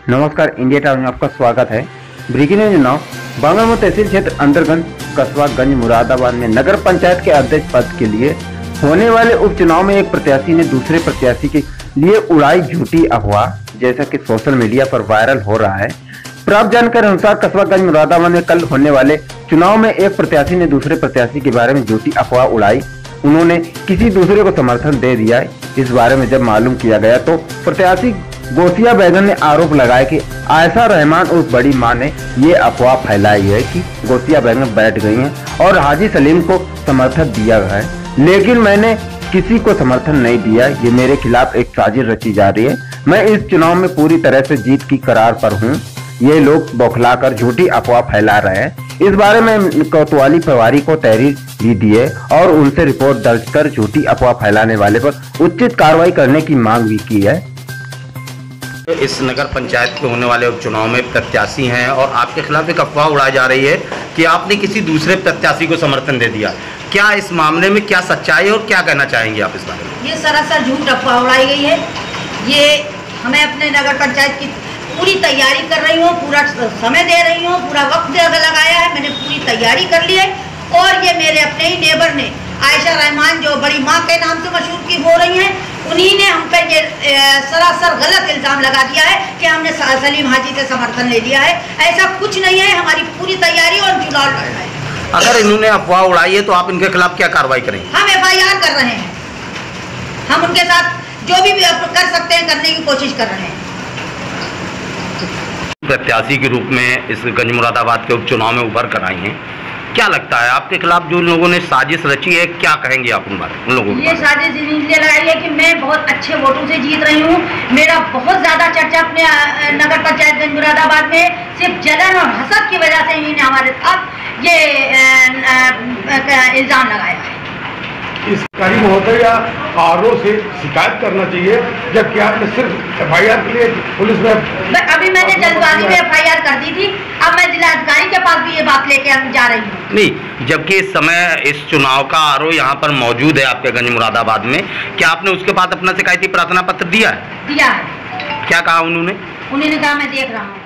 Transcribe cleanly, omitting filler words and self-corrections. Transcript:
नमस्कार, India time में आपका स्वागत है। Breaking news now. बांगरमऊ तहसील क्षेत्र अंतर्गत कस्बा गंज मुरादाबाद में नगर पंचायत के अध्यक्ष पद के लिए होने वाले उपचुनाव में एक प्रत्याशी ने दूसरे प्रत्याशी के लिए उड़ाई झूठी अफवाह, जैसा कि सोशल मीडिया पर वायरल हो रहा है। प्राप्त जानकारी अनुसार कस्बा गंज मुरादाबाद में कल होने वाले चुनाव में एक प्रत्याशी ने दूसरे प्रत्याशी के बारे में झूठी अफवाह उड़ाई। उन्होंने किसी दूसरे को समर्थन दे दिया। इस बारे में जब मालूम किया गया तो प्रत्याशी गौसिया बेगम ने आरोप लगाया कि आयशा रहमान उर्फ बड़ी मां ने ये अफवाह फैलाई है कि गौसिया बेगम बैठ गई हैं और हाजी सलीम को समर्थन दिया गया है, लेकिन मैंने किसी को समर्थन नहीं दिया। ये मेरे खिलाफ एक साजिश रची जा रही है। मैं इस चुनाव में पूरी तरह से जीत की करार पर हूँ। ये लोग बौखलाकर झूठी अफवाह फैला रहे हैं। इस बारे में कोतवाली प्रभारी को तहरीर भी दी है और उनसे रिपोर्ट दर्ज कर झूठी अफवाह फैलाने वाले पर उचित कार्रवाई करने की मांग भी की है। इस नगर पंचायत के होने वाले उपचुनाव में प्रत्याशी हैं और आपके खिलाफ एक अफवाह उड़ाई जा रही है कि आपने किसी दूसरे प्रत्याशी को समर्थन दे दिया। क्या इस मामले में क्या सच्चाई है और क्या कहना चाहेंगे आप इस बारे में? ये सरासर झूठ अफवाह उड़ाई गई है। ये हमें अपने नगर पंचायत की पूरी तैयारी कर रही हूँ, पूरा समय दे रही हूँ, पूरा वक्त लगाया है, मैंने पूरी तैयारी कर ली है। और ये मेरे अपने ही नेबर ने आयशा रहमान, जो बड़ी माँ के नाम से मशहूर की हो रही हैं, उन्हीं ने हम पर ये सरासर गलत इल्ज़ाम लगा दिया है कि हमने सलीम हाजी से समर्थन ले लिया है। ऐसा कुछ नहीं है। हमारी पूरी तैयारी और चुनाव लड़ना है। अगर इन्होंने अफवाह उड़ाई है तो आप इनके खिलाफ क्या कार्रवाई करेंगे? हम FIR कर रहे हैं। हम उनके साथ जो भी कर सकते हैं करने की कोशिश कर रहे हैं। प्रत्याशी के रूप में इस गंज मुरादाबाद के उपचुनाव में उभर कर आई हैं, क्या लगता है आपके खिलाफ जो लोगों ने साजिश रची है, क्या कहेंगे आप उन लोगों को? ये साजिश इसलिए लगाई है कि मैं बहुत अच्छे वोटों से जीत रही हूँ। मेरा बहुत ज्यादा चर्चा अपने नगर पंचायत गंज मुरादाबाद में सिर्फ जलन और हसद की वजह से इन्होंने हमारे साथ ये इल्जाम लगाया है। इस अधिकारी महोदय या RO से शिकायत करना चाहिए, जबकि आपने सिर्फ FIR के लिए पुलिस में अभी मैंने जल्दबाजी में FIR कर दी थी। अब मैं जिलाधिकारी के पास भी ये बात लेके जा रही हूँ। नहीं, जबकि इस समय इस चुनाव का RO यहाँ पर मौजूद है आपके गंज मुरादाबाद में, क्या आपने उसके बाद अपना शिकायती प्रार्थना पत्र दिया है? दिया है। क्या कहा उन्होंने? उन्होंने कहा मैं देख रहा हूँ।